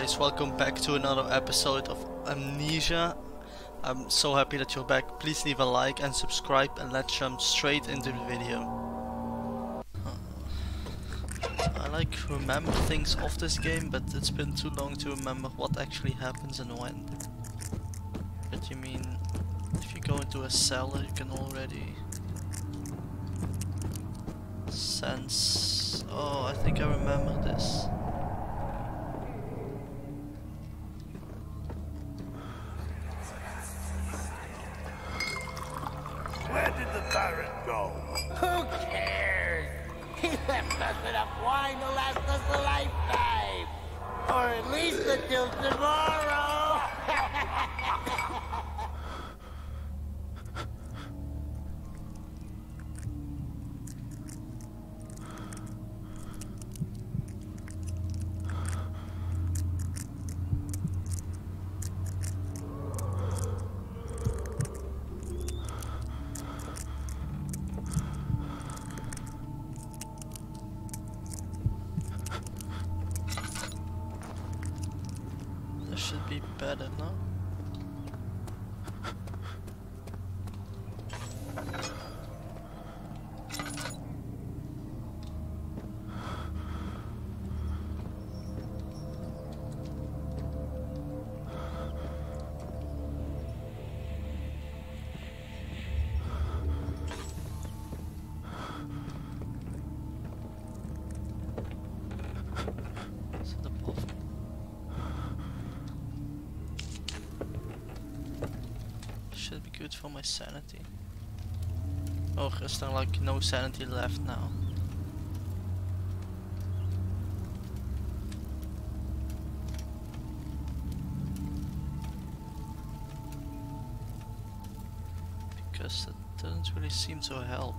guys, welcome back to another episode of Amnesia. I'm so happy that you're back. Please leave a like and subscribe, and let's jump straight into the video. I like remember things of this game, but it's been too long to remember what actually happens and when. But you mean, if you go into a cellar you can already sense... Oh, I think I remember this. Where did the Baron go? Who cares? He left us enough wine to last us a lifetime. Or at least until tomorrow. Should be better now. Should be good for my sanity. Or is there like no sanity left now? Because that doesn't really seem to help.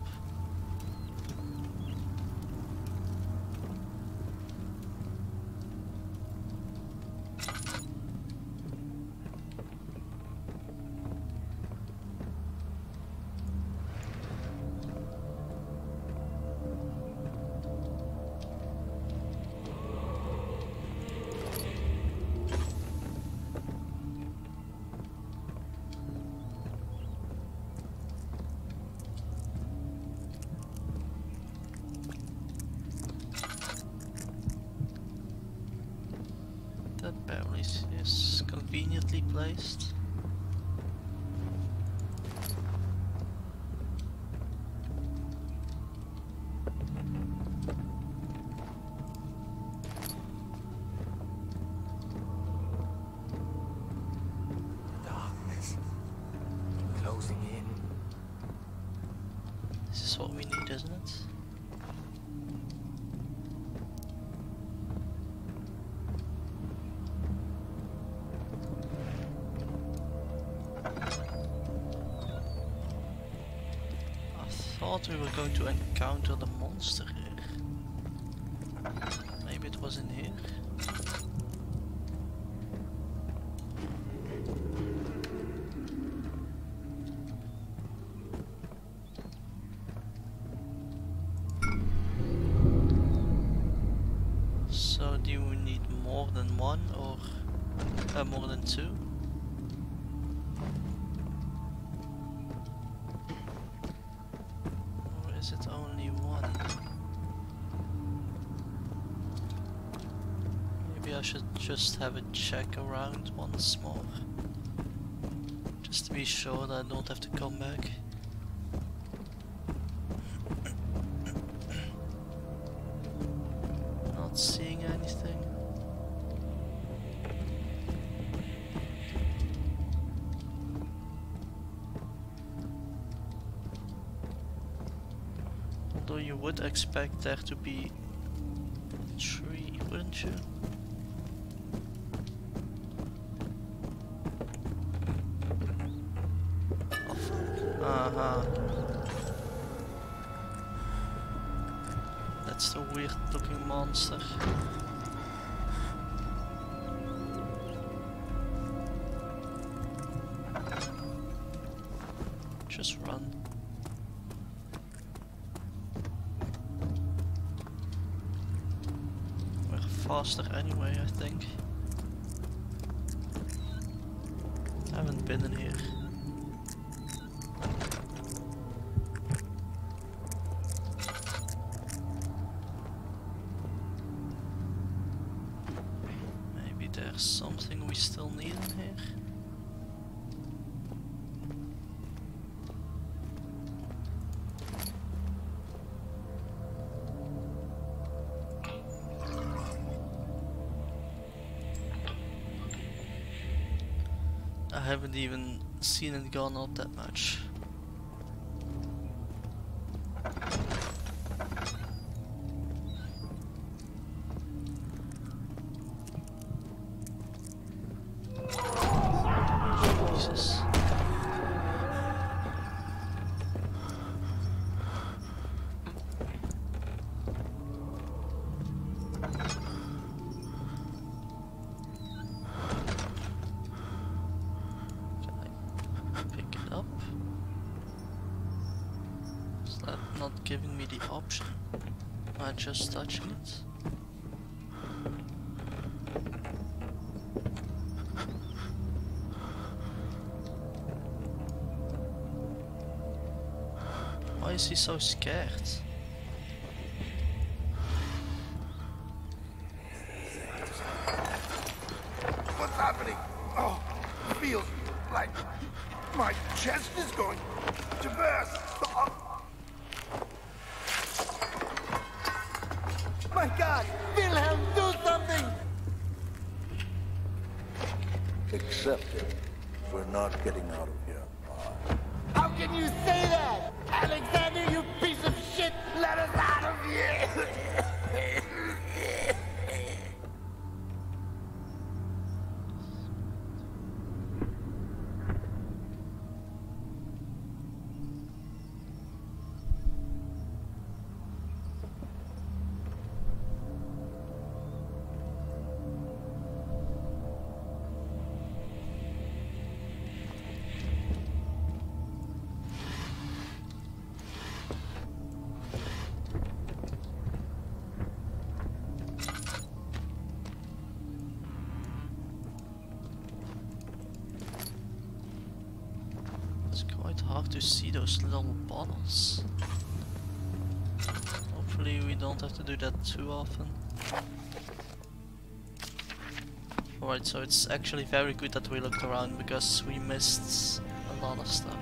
That barrel is conveniently placed. Darkness. Closing in. This is what we need, isn't it? I thought we were going to encounter the monster here. Maybe it was in here? So do we need more than one or more than two? Is it only one? Maybe I should just have a check around once more. Just to be sure that I don't have to come back. Not seeing anything. Although you would expect there to be a tree, wouldn't you? Oh fuck. Aha. That's the weird looking monster. Just run. We're faster anyway, I think. haven't been in here. Maybe there's something we still need in here. I haven't even seen it gone up that much. Jesus. Not giving me the option. Am I just touching it? Why is he so scared? What's happening? Oh, it feels like my chest is going to burst. Oh. My God! Wilhelm, do something! Accept it. We're not getting out of here. How can you say that? Alexander, you piece of shit! Let us out of here! It's quite hard to see those little bottles. Hopefully we don't have to do that too often. Alright, so it's actually very good that we looked around because we missed a lot of stuff.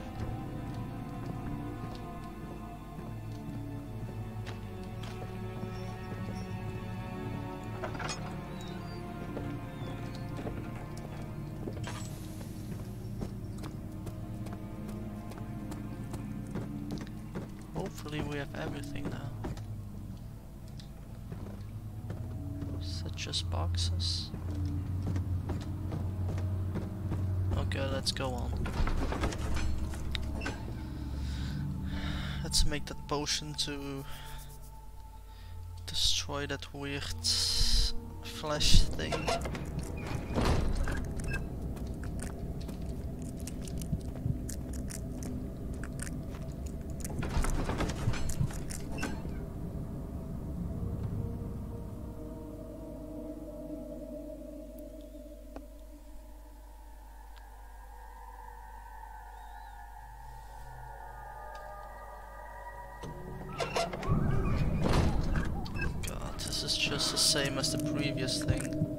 Hopefully we have everything now. Is that just boxes? Okay, let's go on. Let's make that potion to destroy that weird flesh thing. Just the same as the previous thing.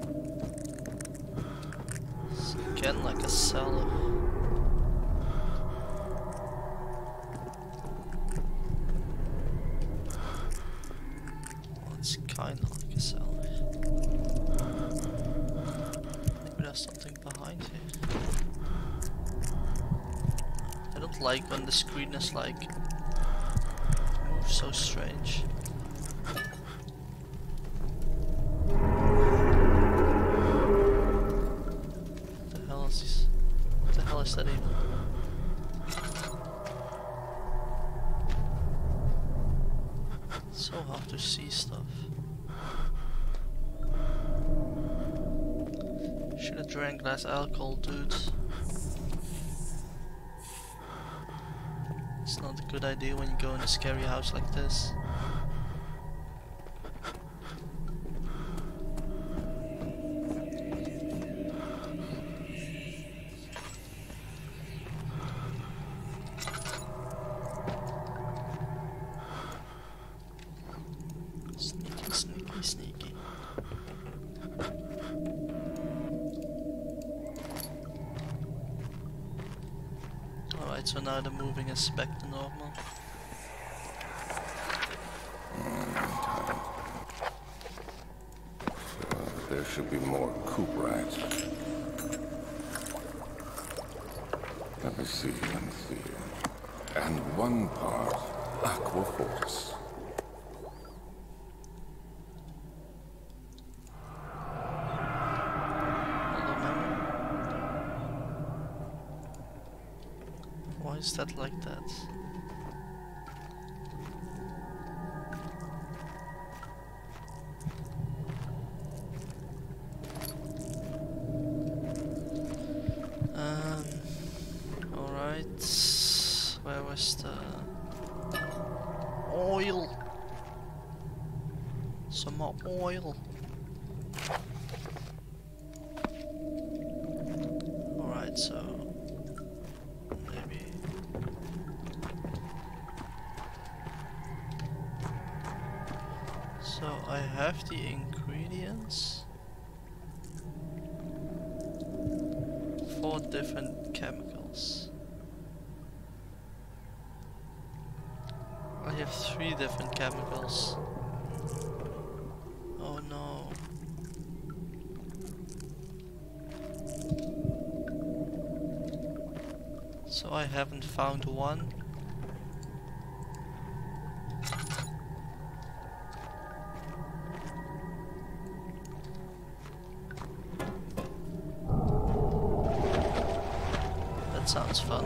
It's again like a cellar. Well, it's kinda like a cellar. Maybe there's something behind here. I don't like when the screen is like moves so strange. What the hell is that even? It's so hard to see stuff. Should have drank less alcohol, dude. It's not a good idea when you go in a scary house like this. Alright, so now the moving is back to normal. There should be more coop rats. Let me see. And one part aquaforce. Why is that like that? Alright. Where was the oil? Some more oil. Alright, so maybe. So I have the ingredients for different chemicals. I have 3 different chemicals. Oh no. So I haven't found one. That sounds fun.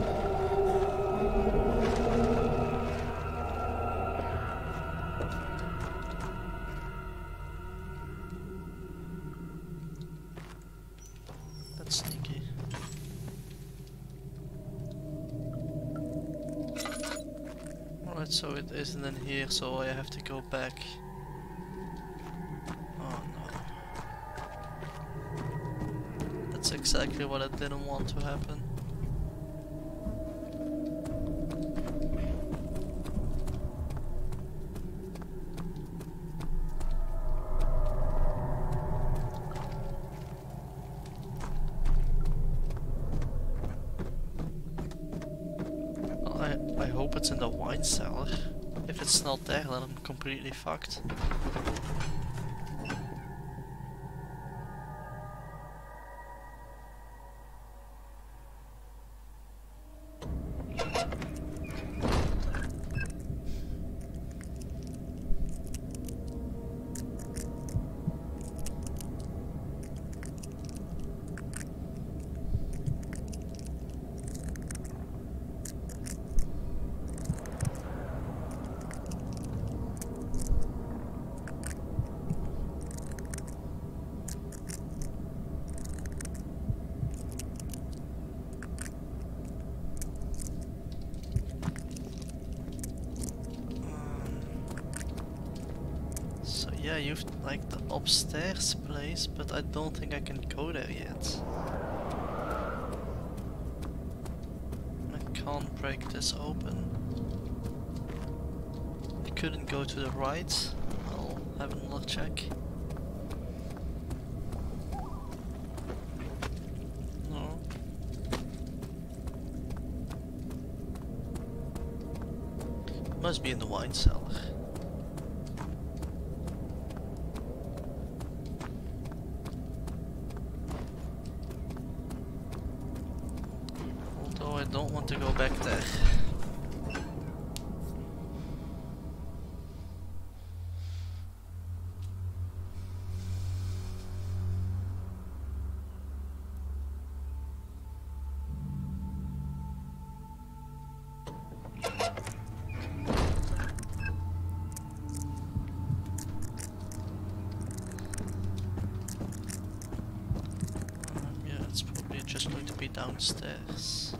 That's sneaky. Alright, so it isn't in here, so I have to go back. Oh no. That's exactly what I didn't want to happen. I hope it's in the wine cellar. If it's not there, then I'm completely fucked. So yeah, you've like the upstairs place, but I don't think I can go there yet. I can't break this open. I couldn't go to the right. I'll have another check. No. Must be in the wine cellar. Although I don't want to go back there. Yeah, it's probably just going to be downstairs.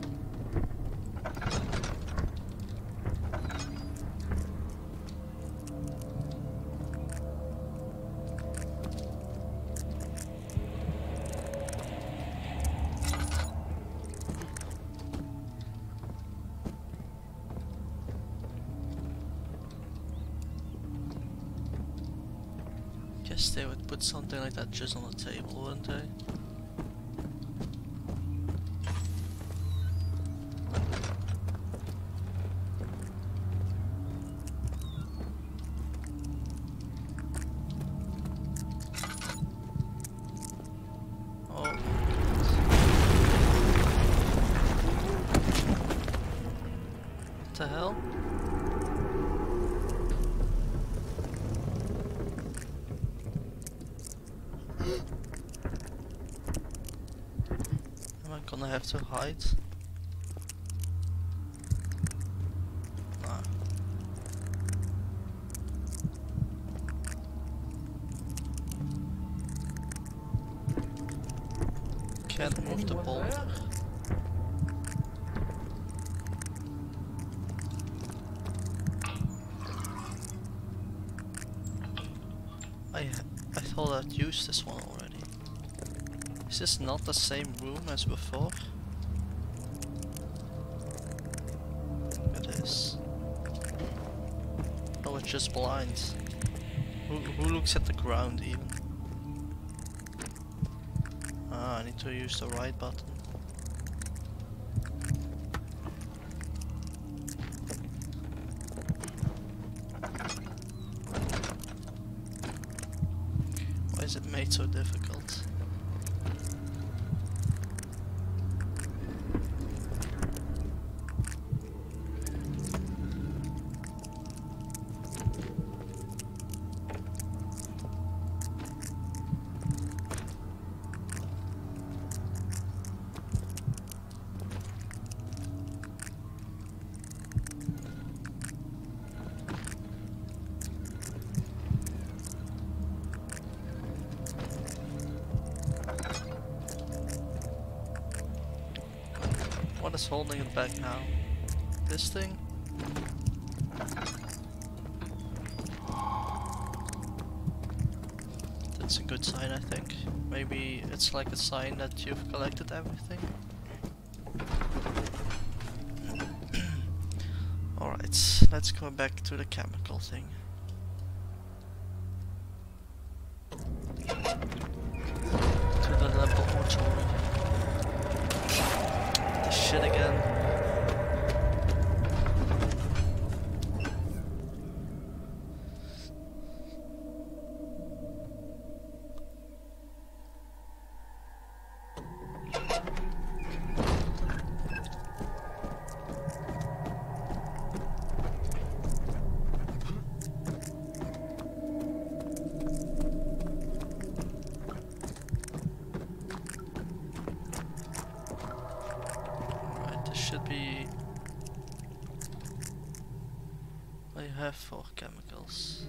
Guess they would put something like that just on the table, wouldn't they? the hell? Am I gonna have to hide? No. Can't move the boulder. I thought I'd used this one already. Is this not the same room as before? It is. Oh, it's just blind. Who looks at the ground even? Ah, I need to use the right button. Why is it made so difficult? What is holding it back now? This thing? That's a good sign, I think. Maybe it's like a sign that you've collected everything. Alright, let's go back to the chemical thing. To the laboratory. The shit again. Should be. I have 4 chemicals.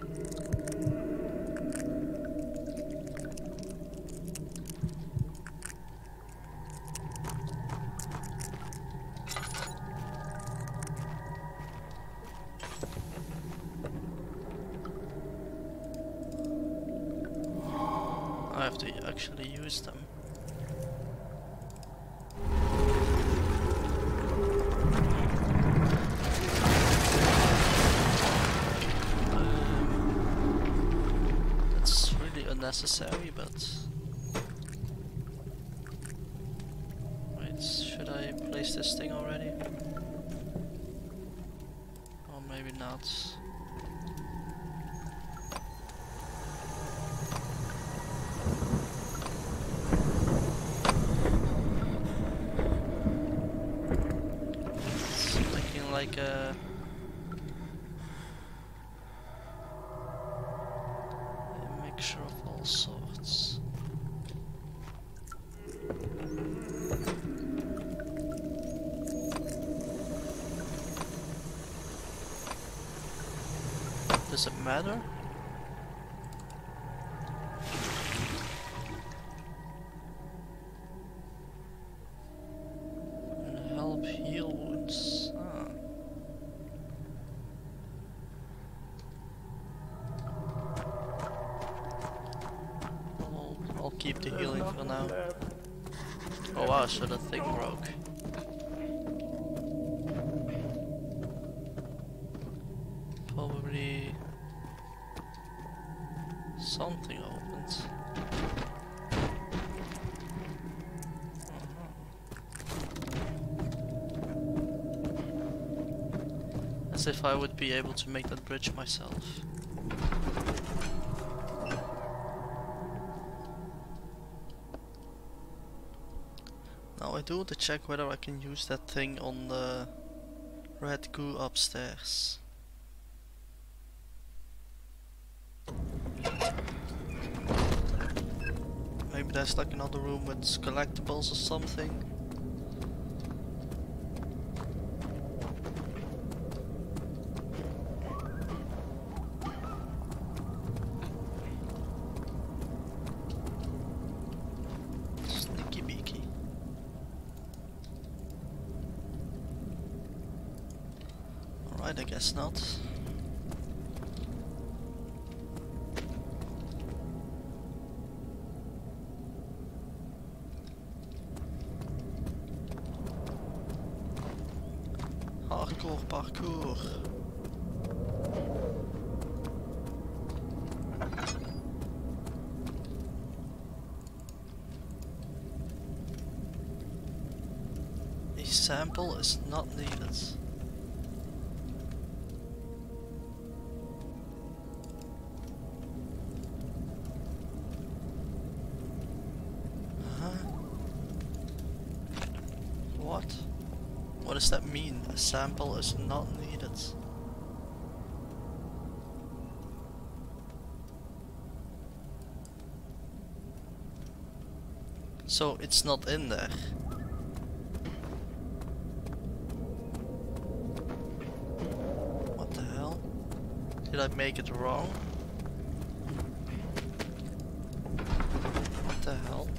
I have to actually use them. Unnecessary, but wait, should I place this thing already? Or maybe not. It's looking like a mixture of all sorts. Does it matter? Help heal wounds. Ah. I'll keep the healing for now. Oh wow, so the thing broke. Probably something opened. As if I would be able to make that bridge myself. Now I do want to check whether I can use that thing on the Red goo upstairs. Maybe there's like another room with collectibles or something. Sneaky beaky. Alright, I guess not. Hardcore parkour. A sample is not needed. What? What does that mean? A sample is not needed. So it's not in there. What the hell? Did I make it wrong? What the hell?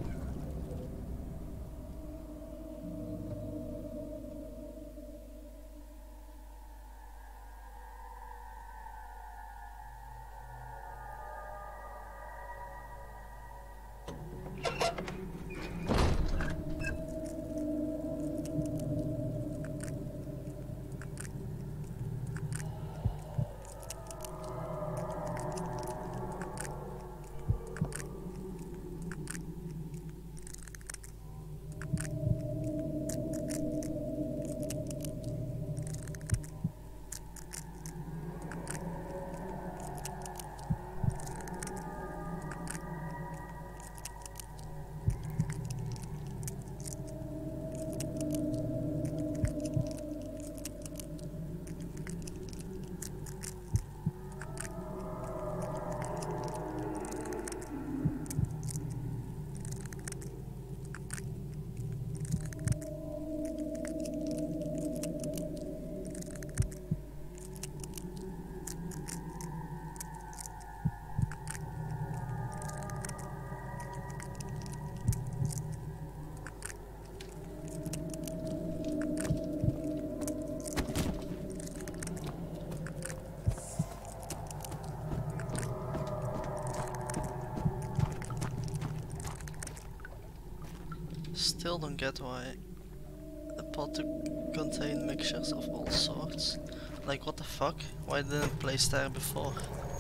Still don't get why a pot to contain mixtures of all sorts. Like, what the fuck? Why didn't it place there before?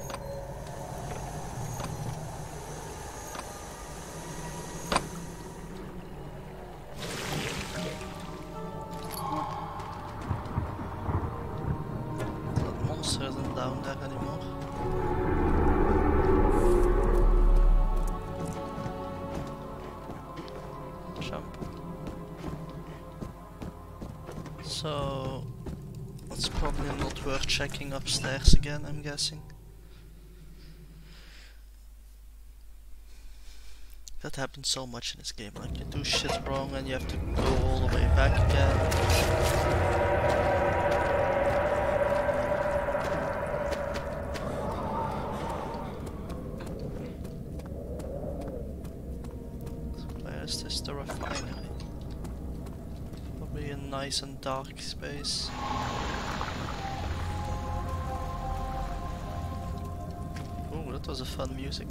That monster isn't down there anymore. So it's probably not worth checking upstairs again, I'm guessing. That happens so much in this game, like you do shit wrong and you have to go all the way back again. Is this the refinery? Probably a nice and dark space. Oh, that was a fun music.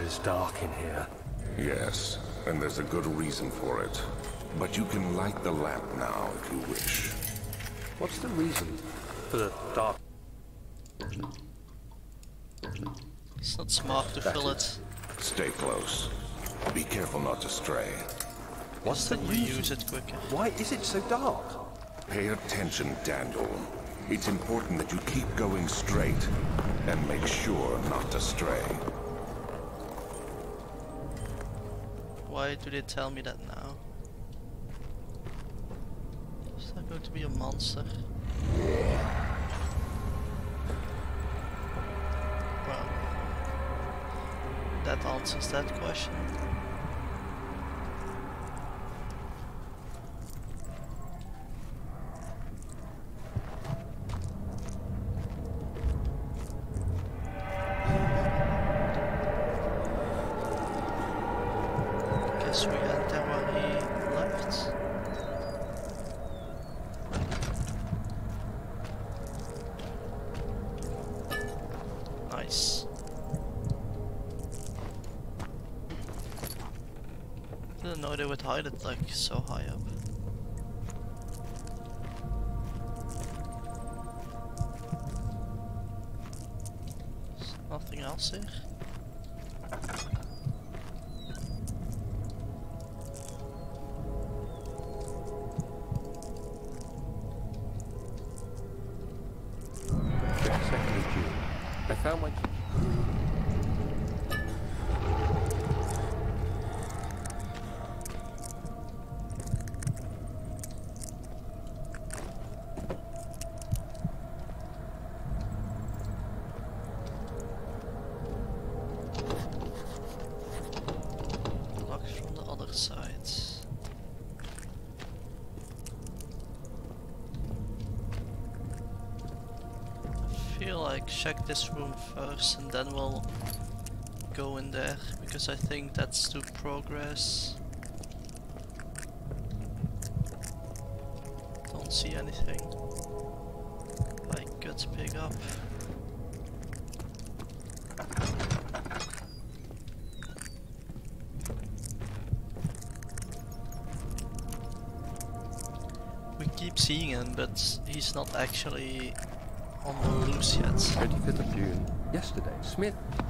is dark in here. Yes, and there's a good reason for it. But you can light the lamp now if you wish. What's the reason for the dark? It's not smart to fill it. Stay close. Be careful not to stray. What's the You reason? use it quicker. Why is it so dark? Pay attention, Daniel. It's important that you keep going straight and make sure not to stray. Why do they tell me that now? Is that going to be a monster? Well, that answers that question. Guess we enter where he left. Nice. Didn't know they would hide it like so high up. There's nothing else here. Second of June. I found my... Locked from the other side. I feel like check this room first and then we'll go in there because I think that's to progress. Don't see anything I could pick up. We keep seeing him, but he's not actually on the loose yet. 25th of June. Yesterday. Smith.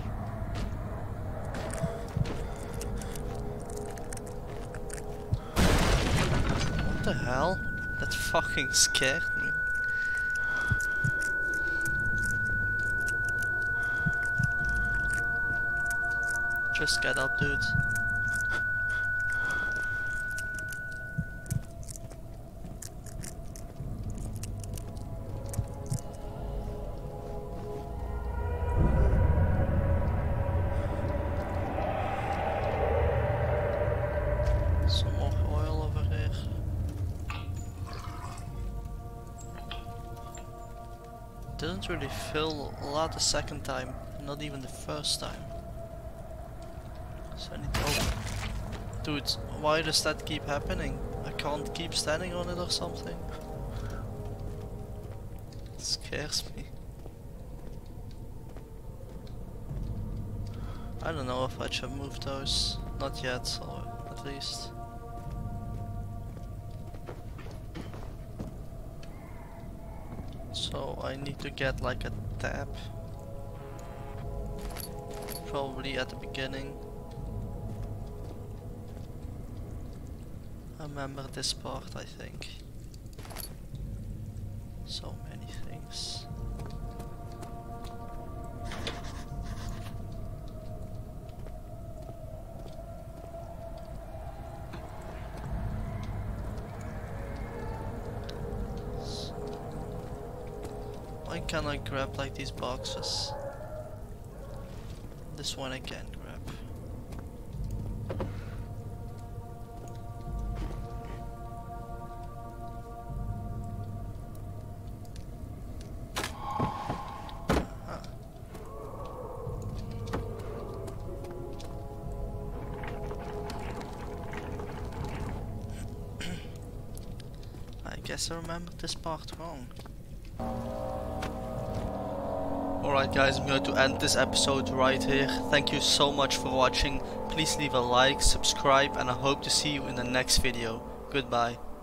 What the hell? That fucking scared me. Just get up, dude. Some more oil over here. Didn't really fill a lot the second time, not even the first time. So I need to open. Dude, why does that keep happening? I can't keep standing on it or something. It scares me. I don't know if I should move those. Not yet, or at least. So I need to get like a tab. Probably at the beginning. I remember this part, I think. So many things. Why can't I grab like these boxes? This one I can grab. I guess I remembered this part wrong. Alright guys, I'm going to end this episode right here. Thank you so much for watching. Please leave a like, subscribe, and I hope to see you in the next video. Goodbye.